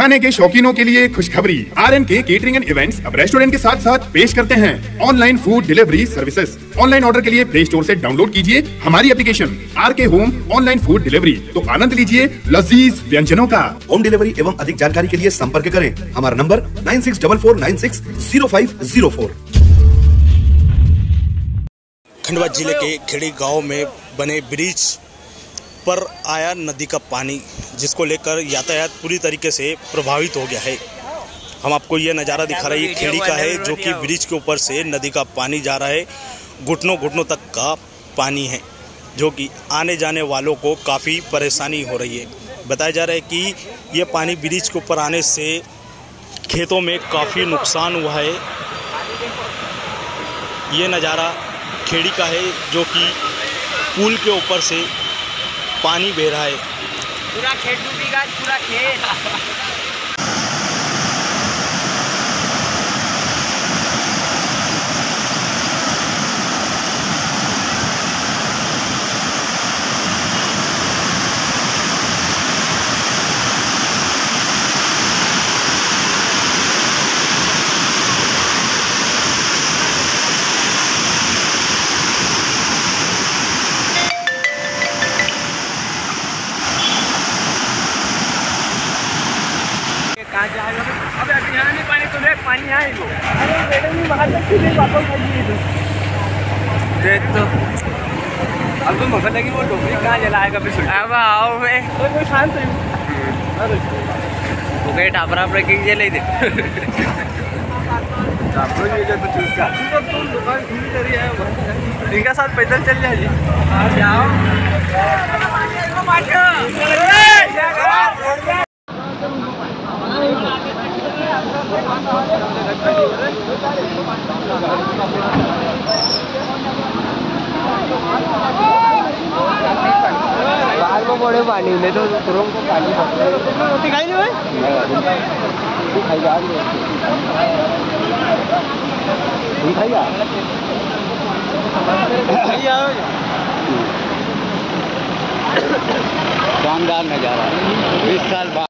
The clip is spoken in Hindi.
खाने के शौकीनों के लिए खुशखबरी, RNK केटरिंग एंड इवेंट्स अब रेस्टोरेंट के साथ साथ पेश करते हैं online food delivery services. Online order के लिए प्ले स्टोर से डाउनलोड कीजिए हमारी application RK home online food delivery, तो आनंद लीजिए लजीज व्यंजनों का। होम डिलीवरी एवं अधिक जानकारी के लिए संपर्क करें हमारा नंबर 9644960504। खंडवा जिले के खेड़ी गांव में बने ब्रिज पर आया नदी का पानी, जिसको लेकर यातायात पूरी तरीके से प्रभावित हो गया है। हम आपको ये नज़ारा दिखा रहे हैं, ये खेड़ी का है जो कि ब्रिज के ऊपर से नदी का पानी जा रहा है। घुटनों घुटनों तक का पानी है, जो कि आने जाने वालों को काफ़ी परेशानी हो रही है। बताया जा रहा है कि ये पानी ब्रिज के ऊपर आने से खेतों में काफ़ी नुकसान हुआ है। ये नज़ारा खेड़ी का है जो कि पुल के ऊपर से पानी बह रहा है। पूरा खेत डूबेगा, पूरा खेत। कहाँ जाएगा? अब यहाँ नहीं पानी तो देख, पानी है वो। अरे मैडम नहीं बाहर तक सीधे वापस कर दिए तो। देख तो अब तो मगर लगी वो डोबरी कहाँ जलाएगा फिर? अब आओ वे कोई शांत है। अरे वो गए टापरा पर के जले दे। टापरा ये जब चुका तो दुकान खुली करी है, इनका साथ पैदल चल जाए जी। आ जाओ बाहर में बड़े पानी में तो तुरंत को पानी रोटी खाई नहीं भाई खाइएगा शानदार नज़ारा 20 साल बाद।